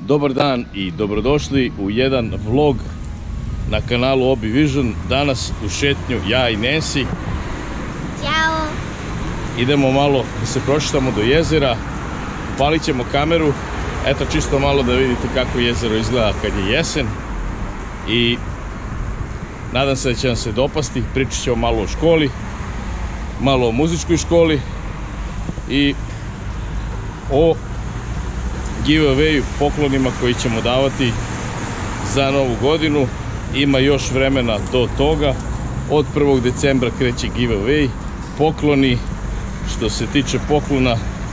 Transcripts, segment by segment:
Dobar dan i dobrodošli u jedan vlog na kanalu Obi Vision. Danas u šetnju ja i Nancy. Ćao. Idemo malo da se prošetamo do jezera. Upalit ćemo kameru. Eto, čisto malo da vidite kako jezero izgleda kad je jesen. I nadam se da će vam se dopasti. Pričat ćemo malo o školi, malo o muzičkoj školi i o giveawayu, poklonima koji ćemo davati za novu godinu. Ima još vremena do toga. Od 1. decembra kreće giveaway. Pokloni, što se tiče poklona,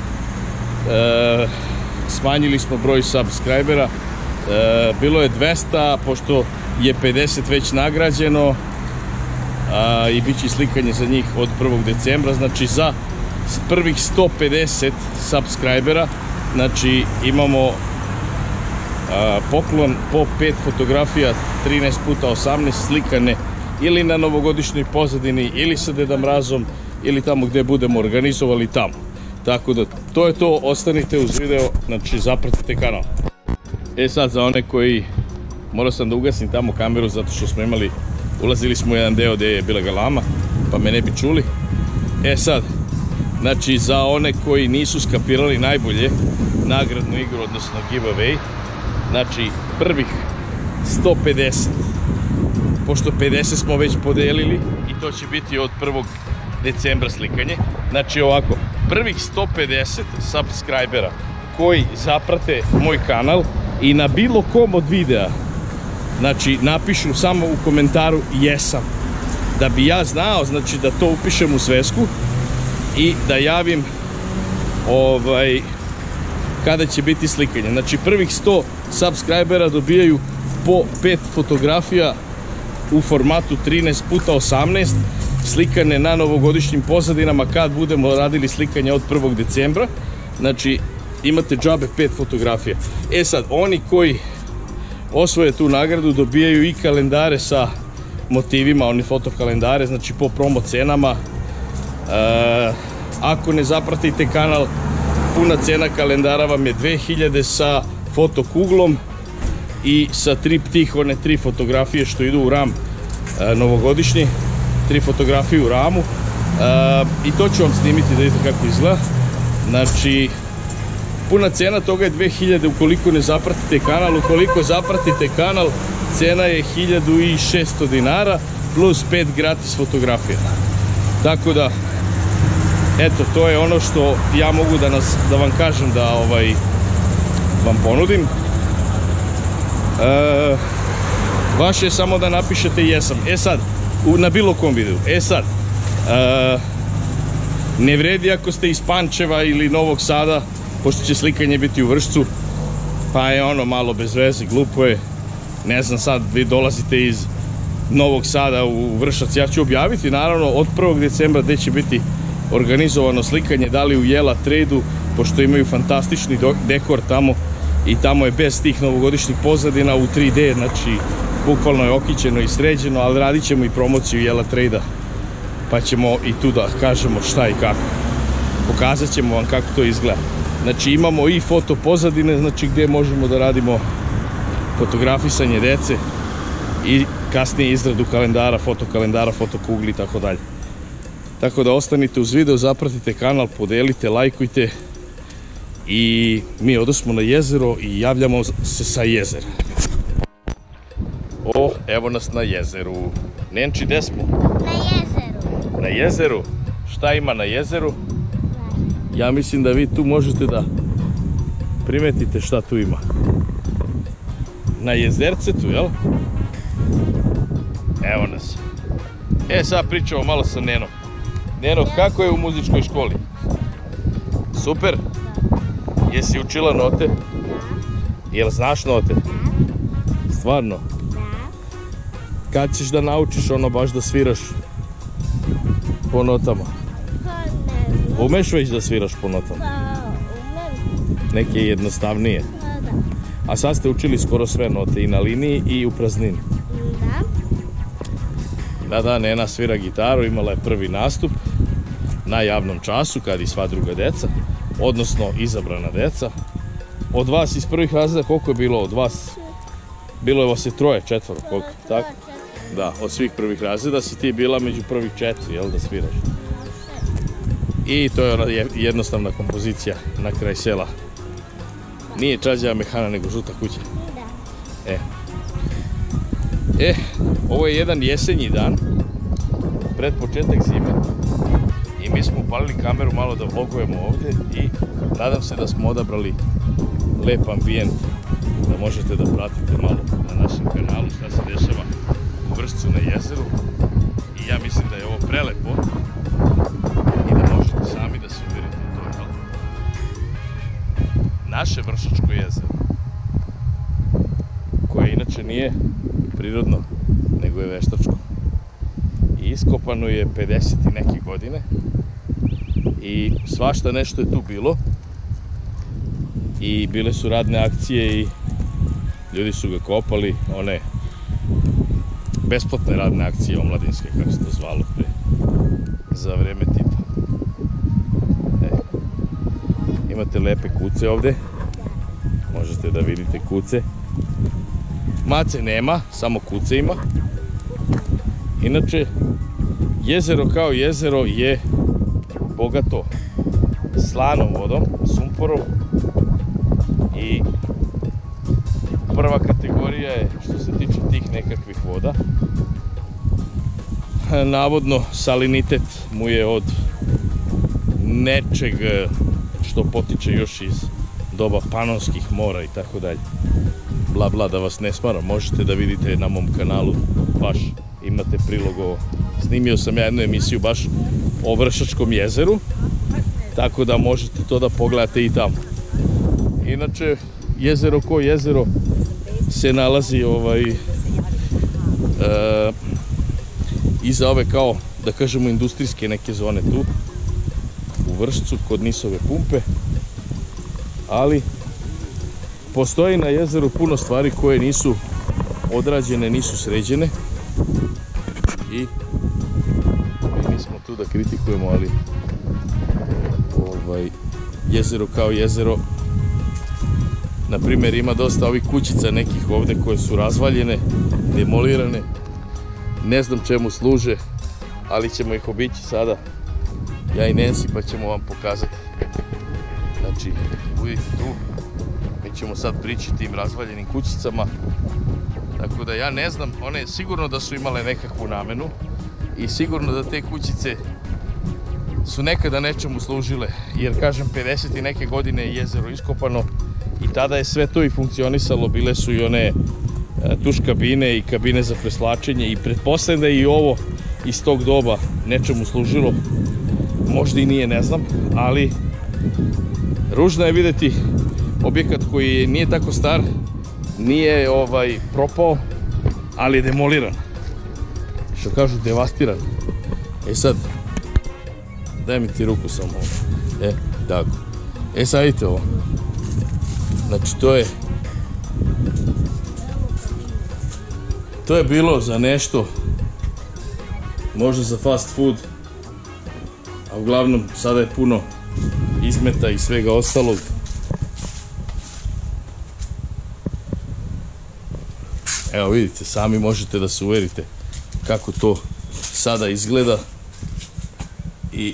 smanjili smo broj subscribera. Bilo je 200, pošto je 50 već nagrađeno, i bit će slikanje za njih od 1. decembra. Znači za prvih 150 subscribera, znači imamo poklon po 5 fotografija 13x18 slikane ili na novogodišnjoj pozadini ili sa Deda Mrazom ili tamo gde budemo organizovali tamo. Tako da to je to, ostanite uz video, znači zapratite kanal. Sad za one koji, morao sam da ugasim tamo kameru zato što smo imali, ulazili smo u jedan deo gde je bila galama pa me ne bi čuli. Sad, znači za one koji nisu skapirali najbolje nagradnu igru, odnosno giveaway, znači prvih 150, pošto 50 smo već podelili i to će biti od 1. decembra slikanje. Znači ovako, prvih 150 subscribera koji zaprate moj kanal i na bilo kom od videa, znači napišu samo u komentaru jesam, da bi ja znao, znači da to upišem u svesku i da javim kada će biti slikanje. Znači prvih 100 subscribera dobijaju po 5 fotografija u formatu 13x18 slikane na novogodišnjim pozadinama kad budemo radili slikanje od 1. decembra. Znači imate džabe 5 fotografija. Sad, oni koji osvoje tu nagradu dobijaju i kalendare sa motivima, oni fotokalendare, znači po promo cenama. Ako ne zapratite kanal, puna cena kalendara vam je 2000 sa fotokuglom i sa triptih, one 3 fotografije što idu u ram novogodišnji, 3 fotografije u ramu, i to ću vam snimiti da vidite kako izgleda. Znači puna cena toga je 2000 ukoliko ne zapratite kanal. Ukoliko zapratite kanal, cena je 1600 dinara plus 5 gratis fotografija. Tako da eto, to je ono što ja mogu da vam kažem, da vam ponudim. Vaše je samo da napišete jesam. Sad, na bilo kom videu. Sad, ne vredi ako ste iz Pančeva ili Novog Sada, pošto će slikanje biti u Vršcu, pa je ono malo bez veze, glupo je. Ne znam, sad vi dolazite iz Novog Sada u Vršac. Ja ću objaviti naravno od 1. decembra gde će biti organizovano slikanje, da li u Jela Trade-u, pošto imaju fantastični dekor tamo i tamo je bez tih novogodišnjih pozadina u 3D, znači bukvalno je okićeno i sređeno, ali radit ćemo i promociju Jela Trade-a, pa ćemo i tu da kažemo šta i kako. Pokazat ćemo vam kako to izgleda. Znači imamo i foto pozadine, znači gdje možemo da radimo fotografisanje dece i kasnije izradu kalendara, fotokalendara, fotokugli i tako dalje. Tako da ostanite uz video, zapratite kanal, podelite, lajkujte i mi odosmo na jezero i javljamo se sa jezera. Evo nas na jezeru. Nenči, gde smo? Na jezeru. Na jezeru? Šta ima na jezeru? Ja mislim da vi tu možete da primetite šta tu ima. Na jezercetu, jel? Evo nas. Sad pričamo malo sa Nenom. Neno, kako je u muzičkoj školi? Super? Jesi učila note? Jel znaš note? Stvarno? Kad ćeš da naučiš ono baš da sviraš po notama? Umeš već da sviraš po notama? Neke jednostavnije. A sad ste učili skoro sve note, i na liniji i u praznini. Da, Nena svira gitaru, imala je prvi nastup na javnom času kad i sva druga deca, odnosno izabrana deca. od vas iz prvih razreda koliko je bilo od vas? Bilo je vas je 3, 4, koliko? Tako? Da, od svih prvih razreda si ti bila među prvih 4, jel da sviraš? I to je ona jednostavna kompozicija na kraj sela. Nije Čađava mehana, nego Žuta kuća. Ovo je jedan jesenji dan, pred početak zime. I mi smo upalili kameru malo da vlogujemo ovdje i nadam se da smo odabrali lep ambijent da možete da pratite malo na našem kanalu šta se dešava u Vršcu na jezeru. I ja mislim da je ovo prelepo i da možete sami da se uvjerite u to, jel? Naše Vršačko jezero, koje inače nije prirodno, nego je veštačko. I iskopano je 50 i neke godine i svašta nešto je tu bilo i bile su radne akcije i ljudi su ga kopali, one besplatne radne akcije omladinske, kako se to zvalo pre, za vreme Tita. Imate lepe kuce ovde, možete da vidite kuce. Mace nema, samo kuce ima. Inače, jezero kao jezero je bogato slanom vodom, sumporom i prva kategorija je što se tiče tih nekakvih voda. Navodno salinitet mu je od nečeg što potiče još iz doba Panonskih mora i tako dalje. Bla bla, da vas ne smaram, možete da vidite na mom kanalu, baš imate prilog ovo. Snimio sam ja jednu emisiju baš o Vršačkom jezeru, tako da možete to da pogledate i tamo. Inače, jezero ko jezero se nalazi iza ove kao, da kažemo, industrijske neke zone tu u Vršcu kod Nisove pumpe, ali postoji na jezeru puno stvari koje nisu odrađene, nisu sređene i mi smo tu da kritikujemo, ali jezero kao jezero, na primjer, ima dosta ovih kućica nekih ovdje koje su razvaljene, demolirane, ne znam čemu služe, ali ćemo ih obići sada, ja i Nancy, pa ćemo vam pokazati. Znači, budite tu, mi ćemo sad prići tim razvaljenim kućicama, tako da ja ne znam, one sigurno da su imale nekakvu namenu i sigurno da te kućice su nekada nečemu služile, jer kažem, 50 i neke godine je jezero iskopano i tada je sve to i funkcionisalo, bile su i one tuš kabine i kabine za preslačenje i pretpostavljam da je i ovo iz tog doba nečemu služilo, možda i nije, ne znam, ali ružno je vidjeti objekat koji nije tako star, nije propao, ali je demoliran, što kažu devastiran. Sad, daj mi ti ruku samo ovo, tako, sad vidite ovo, znači to je bilo za nešto, možda za fast food, a uglavnom sada je puno izmeta i svega ostalog. Evo vidite, sami možete da se uverite kako to sada izgleda i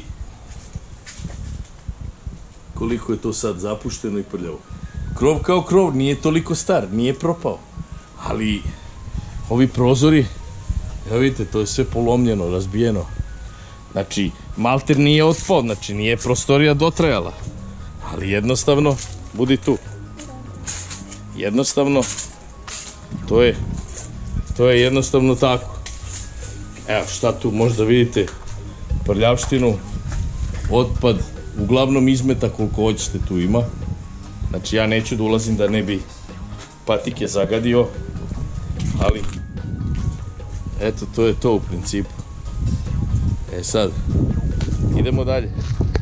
koliko je to sad zapušteno i prljavo. Krov kao krov, nije toliko star, nije propao, ali ovi prozori, evo vidite, to je sve polomljeno, razbijeno. Znači, malter nije otpao, znači nije prostorija dotrajala, ali jednostavno, budi tu. Jednostavno, to je jednostavno tako. Evo, šta tu možda vidite, prljavštinu, otpad, uglavnom izmeta koliko hoćete tu ima. Znači, ja neću da ulazim da ne bi patike zagadio, ali eto, to je to u principu. Sad, idemo dalje.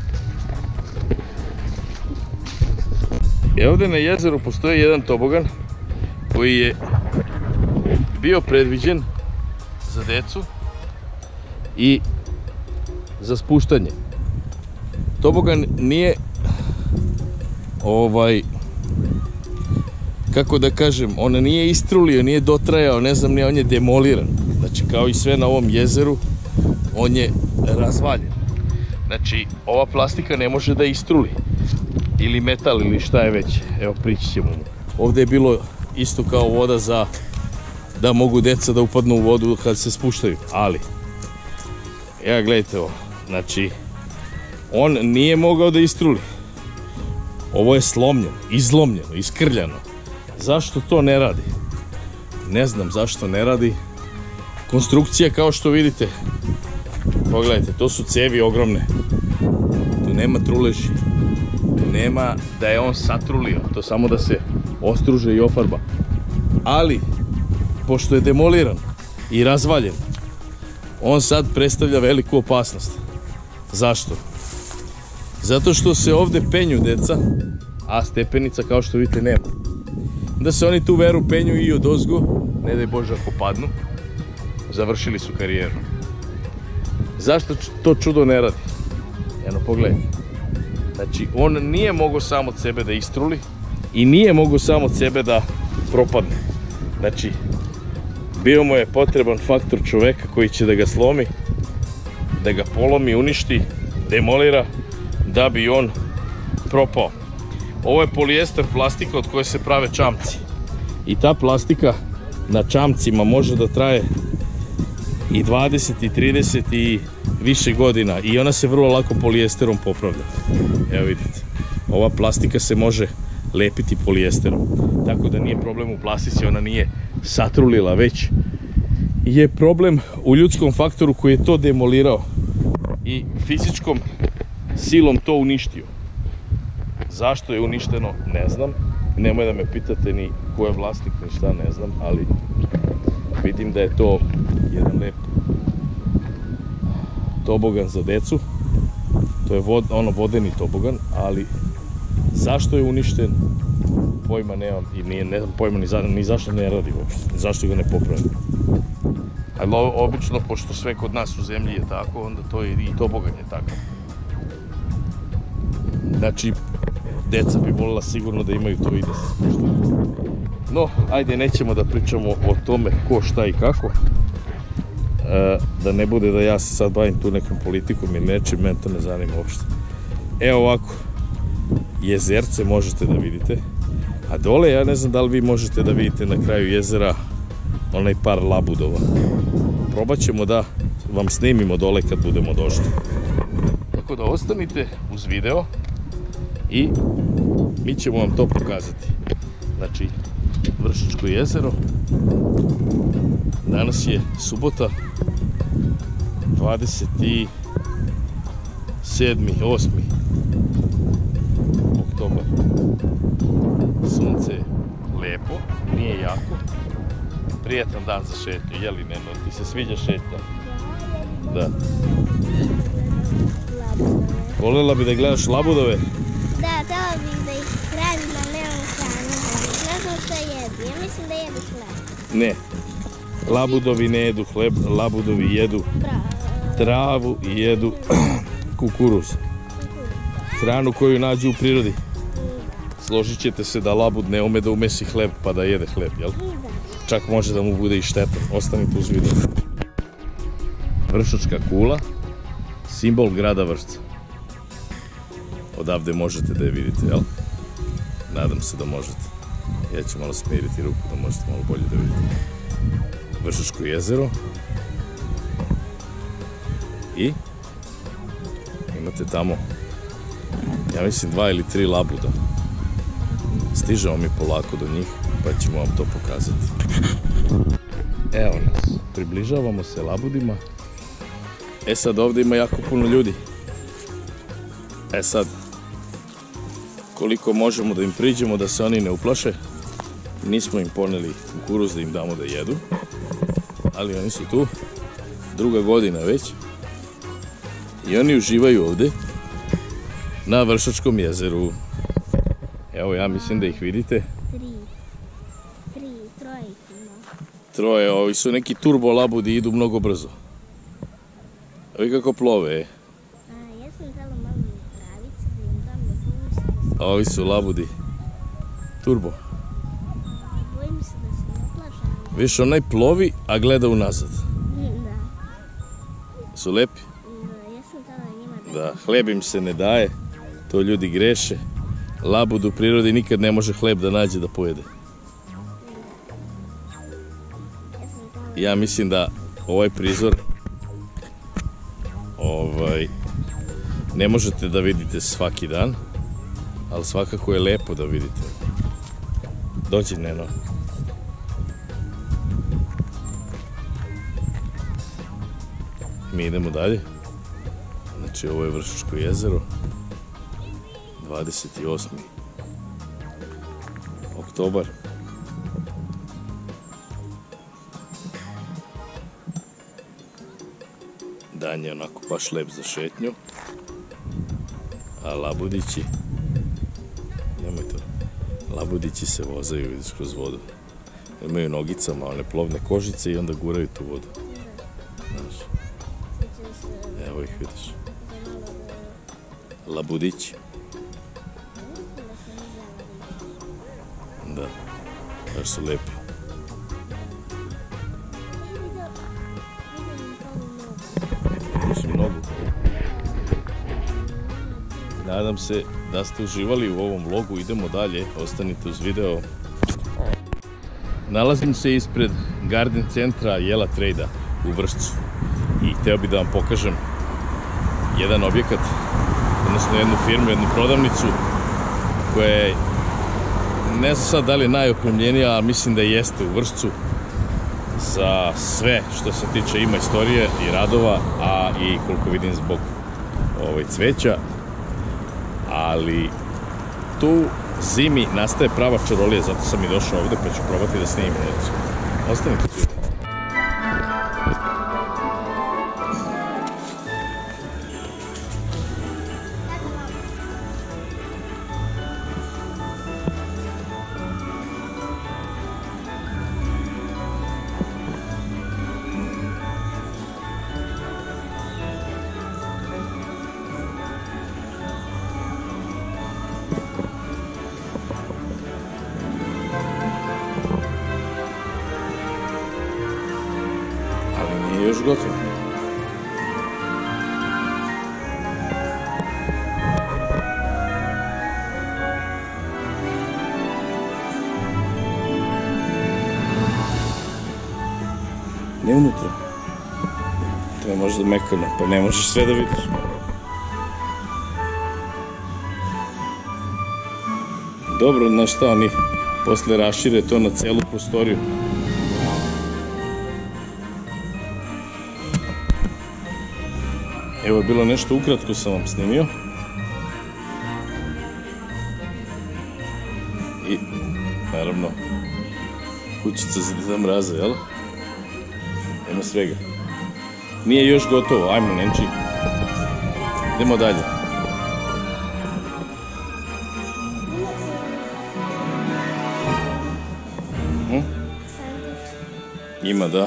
Ovdje na jezeru postoji jedan tobogan koji je bio predviđen za decu i za spuštanje. Tobogan nije kako da kažem, on nije istrulio, nije dotrajao, ne znam, on je demoliran. Znači, kao i sve na ovom jezeru, on je razvaljen. Znači, ova plastika ne može da istruli. Ili metal, ili šta je već. Evo, prići ćemo mu. Ovdje je bilo isto kao voda za da mogu deca da upadnu u vodu kad se spuštaju. Ali, evo, gledajte ovo. Znači, on nije mogao da istruli. Ovo je slomljeno, izlomljeno, iskrljano. Zašto to ne radi? Ne znam zašto ne radi. Konstrukcija, kao što vidite, pogledajte, to su cevi ogromne. Tu nema truleži. Tu nema da je on satrulio. To samo da se ostruže i ofarba. Ali, pošto je demoliran i razvaljen, on sad predstavlja veliku opasnost. Zašto? Zato što se ovde penju deca, a stepenica, kao što vidite, nema. Da se oni tu veru penju i odozgo, ne daj Bože ako padnu, završili su karijeru. Zašto to čudo ne radi? Eno, pogledajte. Znači, on nije mogao sam od sebe da istruli i nije mogao sam od sebe da propadne. Znači, bio mu je potreban faktor čoveka koji će da ga slomi, da ga polomi, uništi, demolira, da bi on propao. Ovo je polijester plastika od koje se prave čamci. I ta plastika na čamcima može da traje i 20 i 30 i više godina. I ona se vrlo lako polijesterom popravlja. Evo vidite. Ova plastika se može lepiti polijesterom. Tako da nije problem u plastici, ona nije satrulila, već je problem u ljudskom faktoru koji je to demolirao i fizičkom silom to uništio. Zašto je uništeno, ne znam. Nemoj da me pitate ni ko je vlasnik, ni šta, ne znam, ali vidim da je to jedan lep tobogan za decu. To je vodeni tobogan, ali zašto je uništen, pojma nemam i ne znam pojma ni zašto ne radi uopšte, zašto ga ne popravi. Ali obično, pošto sve kod nas u zemlji je tako, onda to i tobogan je tako. Znači, deca bi volila sigurno da imaju to i da se spuštaju. No, ajde, nećemo da pričamo o tome ko, šta i kako. Da ne bude da ja se sad bavim tu nekom politikom ili nečim, mene to ne zanima uopšte. Evo ovako, jezerce možete da vidite. A dole, ja ne znam da li vi možete da vidite na kraju jezera onaj par labudova. Probat ćemo da vam snimimo dole kad budemo došli. Tako da ostanite uz video i mi ćemo vam to pokazati. Znači, Vršačko jezero. Danas je subota, 27. 8. oktobar. Sunce je lepo, nije jako. Prijetan dan za šetnju, jeli Neno? Ti se sviđa šetnja? Da. Voljela bi da gledaš labudove? Da, htjela bih da ih hranim, ali nemam hranu. Ne znam šta jedu, ja mislim da jedu hleb. Ne. Labudovi ne jedu hleb, labudovi jedu travu i jedu kukuruz. Hranu koju nađu u prirodi. Složit ćete se da labud ne ume da umesi hleb pa da jede hleb, jel? Čak može da mu bude i štetan. Ostanite uz video. Vršačka kula, simbol grada Vršca. Odavde možete da je vidite, jel? Nadam se da možete. Ja ću malo smiriti ruku da možete malo bolje da vidite. Vršačko jezero. I imate tamo, ja mislim, 2 ili 3 labuda. Stižemo mi polako do njih, pa ćemo vam to pokazati. Evo nas, približavamo se labudima. E sad, ovdje ima jako puno ljudi. E sad, koliko možemo da im priđemo da se oni ne uplaše. Nismo im poneli kukuruz da im damo da jedu, ali oni su tu, 2. godina već. I oni uživaju ovdje na Vršačkom jezeru. Evo, ja mislim da ih vidite. 3, 3 ih ima. 3, ovi su neki turbo labudi, idu mnogo brzo. Ovi kako plove, Ja sam htjela malo i travicu da im dam da pomislim. A ovi su labudi turbo. Viš, onaj plovi, a gleda unazad. Da. Su lepi? Ja sam tamo njima Da, hleb im se ne daje, to ljudi greše. Labud u prirodi nikad ne može hleb da nađe da pojede. Ja mislim da ovaj prizor ne možete da vidite svaki dan, ali svakako je lepo da vidite. Dođi, Neno. Mi idemo dalje. Znači, ovo je Vršačko jezero. 28. oktobar. Dan je onako baš lep za šetnju. A labudići, nemoj to, labudići se vozaju, vidiš, kroz vodu. Imaju nogicama one plovne kožice i onda guraju tu vodu. Znaš. Evo ih, vidiš. Labudići. Da, baš su lepi. Vidiš mnogo. Nadam se da ste uživali u ovom vlogu, idemo dalje, ostanite uz video. Nalazim se ispred Garden centra Jela Trade-a u Vršcu i hteo bih da vam pokažem jedan objekat, odnosno jednu firmu, jednu prodavnicu koja je, ne znam sad da li je najopremljenija, a mislim da jeste u Vršcu za sve što se tiče ima istorije i radova, a i koliko vidim zbog cveća. Ali tu zimi nastaje prava čarolija, zato sam i došao ovde, pa ću probati da snimim. Ostanite tu. Još gotovo. Ne unutra. To je možda mekano, pa ne možeš sve da vidiš. Dobro, znaš šta, oni posle rašire to na celu prostoriju. Evo je bilo nešto ukratko sam vam snimio. I, naravno, kućica za Deda Mraza, jel? Ima svega. Nije još gotovo, ajmo, Nenči. Idemo dalje. Ima, da.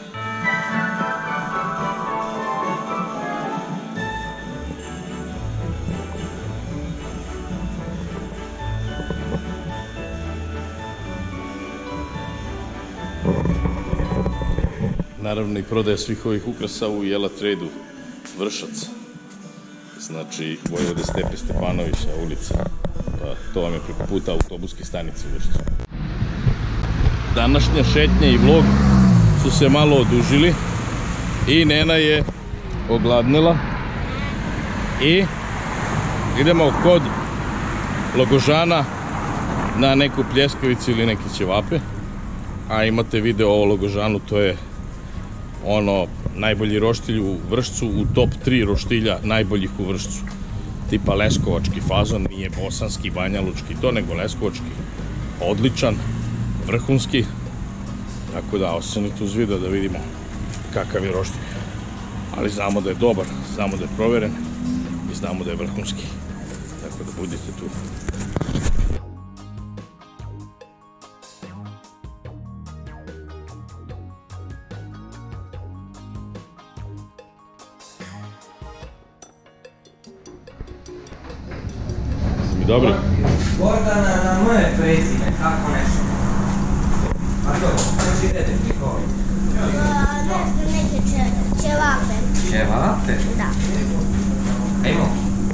Naravno i prodaje svih ovih ukrasa u Jela Trade-u Vršac. Znači Vojvode Stepe Stepanovića ulica. Pa to vam je preko puta autobuske stanice u Vršcu. Današnja šetnja i vlog su se malo odužili i Nena je ogladnila i idemo kod Logožana na neku pljeskavicu ili neke ćevape. A imate video o Logožanu, to je ono najbolji roštilj u Vršcu, u top 3 roštilja najboljih u Vršcu. Tipa leskovački fazon, nije bosanski, banjalučki, to nego leskovački. Odličan, vrhunski. Tako da ostanite uz video da vidimo kakav je roštilj. Ali znamo da je dobar, znamo da je proveren i znamo da je vrhunski. Tako da budite tu. Dobro. Gordana na moje prezime, kako nešto? A to, šta si jedeš, Nikola? Neke ćevape. Ćevape? Da. Ajmo.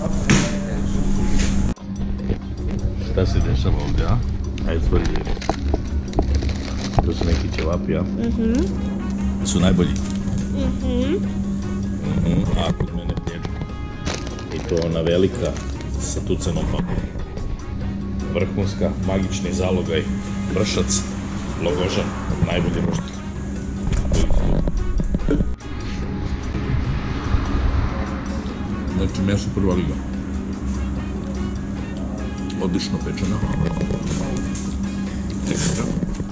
Šta se dešava ovdje, a? Ajde, stvori vidimo. To su neki ćevapi, a? Su najbolji. A kod mene pječka. I to ona velika sa tucanom papom. Vrhunska, magični zalogaj, Vršac, Logožan, najbolji roštilj. Znači, meso prva liga. Odlično pečena. Ekstra.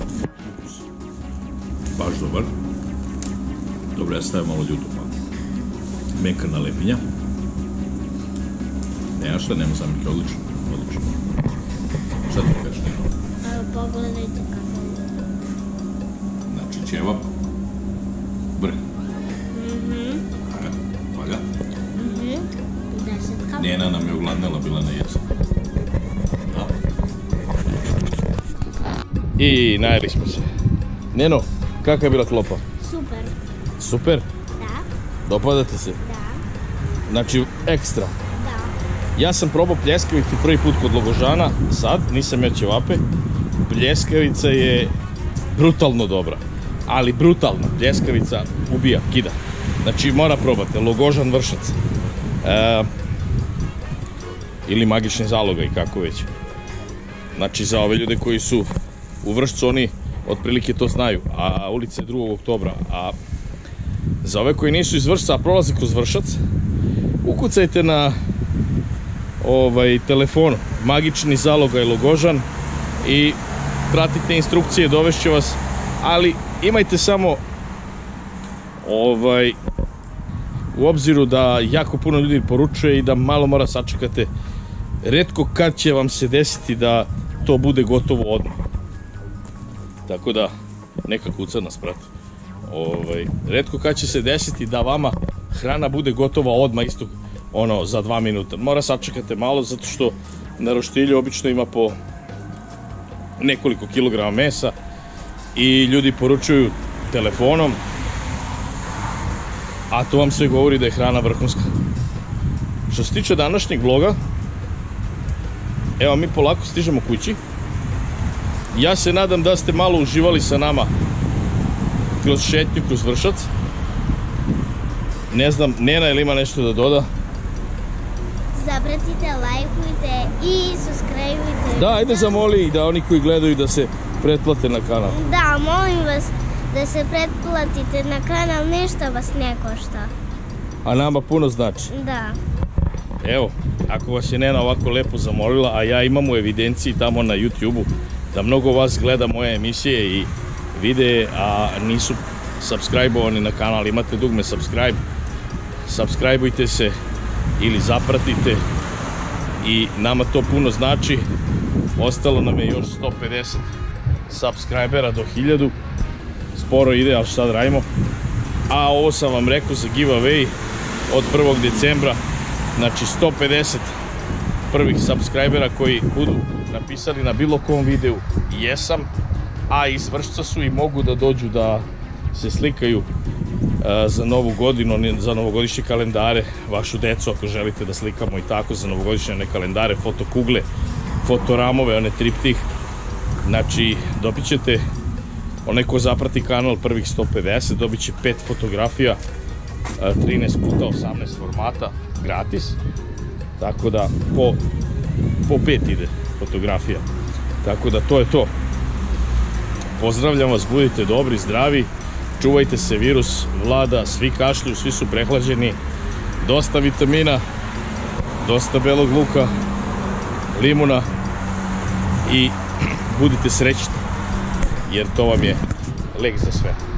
Baš dobar. Dobro, ja stavim malo ljuto, pa. Mekana lepinja. Nema šta, nema zamike, odlično. Odlično. Šta ti kažeš, Nino? Pogledajte kako je. Znači, ćevap. Vrh. Valja. Desetka. Njena nam je ogladnela, bila na jesen. I najeli smo se. Neno, kakva je bila klopa? Super. Super? Da. Dopada ti se? Da. Znači, ekstra. Da. Ja sam probao pljeskavicu prvi put kod Logožana, sad, nisam jeo ćevape. Pljeskavica je brutalno dobra, ali brutalna pljeskavica ubija, kida. Znači, mora probati, Logožan, Vršac. Ili magični zalogaj, kako već. Znači, za ove ljude koji su u Vršcu, oni otprilike to znaju, a ulica je 2. oktobra. A za ove koji nisu iz Vršca, a prolaze kroz Vršac, ukucajte na telefonu magični zalogaj Logožan i pratite instrukcije, dovešće vas, ali imajte samo u obziru da jako puno ljudi poručuje i da malo mora sačekate. Retko kad će vam se desiti da to bude gotovo odmah. Tako da, neka kuca nas prati. Retko kad će se desiti da vama hrana bude gotova odmah isto za 2 minuta. Mora sačekate malo zato što na roštilju obično ima po nekoliko kilograma mesa i ljudi poručuju telefonom, a to vam sve govori da je hrana vrhunska. Što se tiče današnjeg vloga, evo mi polako stižemo kući. Ja se nadam da ste malo uživali sa nama kroz šetnju, kroz Vršac. Ne znam, Nena ili ima nešto da doda? Zapratite, lajkujte i subscribeujte. Da, ajde zamoli ih da oni koji gledaju da se pretplate na kanal. Da, molim vas da se pretplatite na kanal, ništa vas ne košta. A nama puno znači. Da. Evo, ako vas je Nena ovako lepo zamolila, a ja imam u evidenciji tamo na YouTube-u da mnogo vas gleda moje emisije i videe, a nisu subscribe-ovani na kanal, imate dugme subscribe, subscribe-ujte se ili zapratite i nama to puno znači. Ostalo nam je još 150 subscribera do 1000, sporo ide, ali šta da radimo. A ovo sam vam rekao za giveaway od 1. decembra, znači 150 prvih subscribera koji budu napisali na bilo kom videu jesam, a iz Vršca su i mogu da dođu da se slikaju za novu godinu, za novogodišnje kalendare, vašu decu ako želite da slikamo i tako za novogodišnje kalendare, fotokugle, fotoramove, one triptih. Znači, dobit ćete, onaj ko zaprati kanal prvih 150, dobit će 5 fotografija, 13x18 formata, gratis. Tako da, po 5 ide fotografija. Tako da, to je to. Pozdravljam vas, budite dobri, zdravi, čuvajte se, virus vlada, svi kašlju, svi su prehlađeni, dosta vitamina, dosta belog luka, limuna i budite srećni, jer to vam je lek za sve.